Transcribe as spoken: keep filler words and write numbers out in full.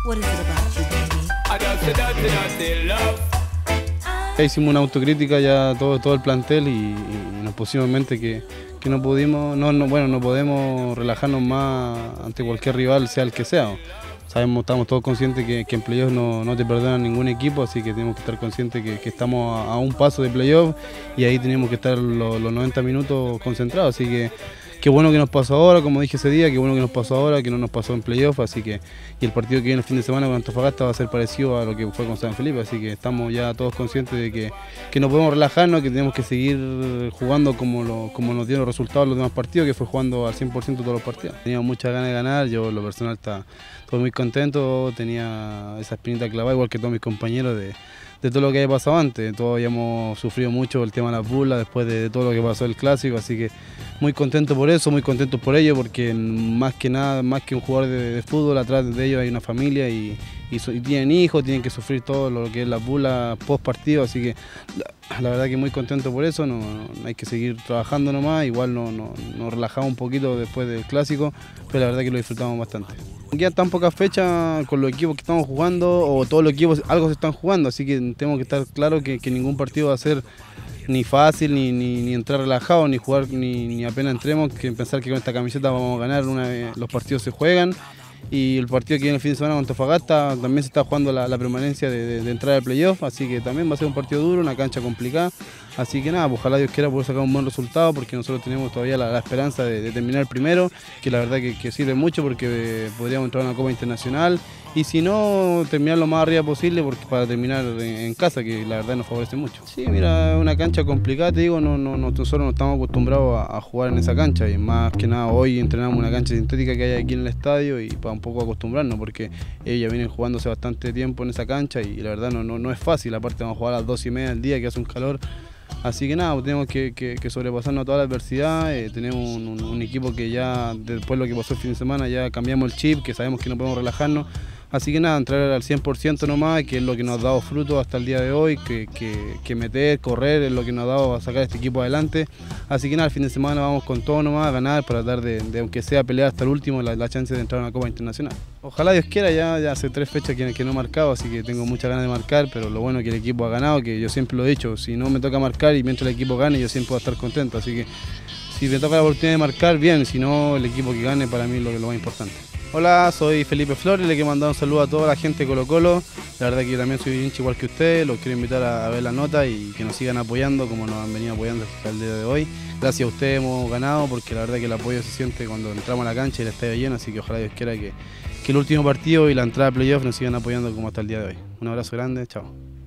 What is it about you, baby? I just said that, that they love. Ya hicimos una autocrítica ya todo, todo el plantel y, y nos pusimos en mente que, que no pudimos, no, no, bueno, no podemos relajarnos más ante cualquier rival, sea el que sea. Sabemos, estamos todos conscientes que, que en playoff no, no te perdonan ningún equipo, así que tenemos que estar conscientes que, que estamos a, a un paso de playoff y ahí tenemos que estar los, los noventa minutos concentrados, así que qué bueno que nos pasó ahora, como dije ese día, qué bueno que nos pasó ahora, que no nos pasó en playoff, así que y el partido que viene el fin de semana con Antofagasta va a ser parecido a lo que fue con San Felipe, así que estamos ya todos conscientes de que, que no podemos relajarnos, que tenemos que seguir jugando como, lo, como nos dieron los resultados los demás partidos, que fue jugando al cien por ciento todos los partidos. Teníamos muchas ganas de ganar, yo en lo personal estaba muy contento, tenía esa espinita clavada igual que todos mis compañeros de, de todo lo que había pasado antes. Todos habíamos sufrido mucho el tema de las burlas después de, de todo lo que pasó el clásico, así que muy contento por eso, muy contento por ello, porque más que nada, más que un jugador de, de fútbol, atrás de ellos hay una familia y, y, y tienen hijos, tienen que sufrir todo lo que es las burlas post partido, así que la, la verdad que muy contento por eso, no, no hay que seguir trabajando nomás, igual nos no, no relajamos un poquito después del clásico, pero la verdad que lo disfrutamos bastante. Quedan tan pocas fechas con los equipos que estamos jugando, o todos los equipos algo se están jugando, así que tenemos que estar claros que, que ningún partido va a ser ni fácil, ni, ni, ni entrar relajado, ni jugar, ni, ni apenas entremos, que pensar que con esta camiseta vamos a ganar, una vez los partidos se juegan. Y el partido que viene el fin de semana con Antofagasta también se está jugando la, la permanencia de, de, de entrar al playoff, así que también va a ser un partido duro, una cancha complicada. Así que nada, pues ojalá Dios quiera poder sacar un buen resultado, porque nosotros tenemos todavía la, la esperanza de, de terminar primero, que la verdad que, que sirve mucho porque eh, podríamos entrar a una Copa Internacional y si no, terminar lo más arriba posible porque, para terminar en, en casa, que la verdad nos favorece mucho. Sí, mira, una cancha complicada, te digo, no, no, nosotros no estamos acostumbrados a, a jugar en esa cancha y más que nada hoy entrenamos una cancha sintética que hay aquí en el estadio y para un poco acostumbrarnos porque ellos vienen jugando hace bastante tiempo en esa cancha y la verdad no, no, no es fácil, aparte vamos a jugar a las dos y media del día que hace un calor. Así que nada, pues tenemos que, que, que sobrepasarnos toda la adversidad, eh, tenemos un, un, un equipo que ya después de lo que pasó el fin de semana ya cambiamos el chip, que sabemos que no podemos relajarnos, así que nada, entrar al cien por ciento nomás, que es lo que nos ha dado fruto hasta el día de hoy, que, que, que meter, correr es lo que nos ha dado a sacar este equipo adelante, así que nada, el fin de semana vamos con todo nomás a ganar para tratar de, de aunque sea pelear hasta el último, la, la chance de entrar a una Copa Internacional. Ojalá Dios quiera, ya, ya hace tres fechas que, que no he marcado, así que tengo muchas ganas de marcar, pero lo bueno es que el equipo ha ganado, que yo siempre lo he dicho, si no me toca marcar y mientras el equipo gane, yo siempre voy a estar contento, así que si me toca la oportunidad de marcar, bien, si no, el equipo que gane para mí es lo, lo más importante. Hola, soy Felipe Flores, le quiero mandar un saludo a toda la gente de Colo Colo, la verdad que yo también soy hincha igual que ustedes, los quiero invitar a, a ver la nota y que nos sigan apoyando como nos han venido apoyando hasta el día de hoy. Gracias a ustedes hemos ganado porque la verdad que el apoyo se siente cuando entramos a la cancha y el estadio lleno, así que ojalá Dios quiera que, que el último partido y la entrada a playoff nos sigan apoyando como hasta el día de hoy. Un abrazo grande, chao.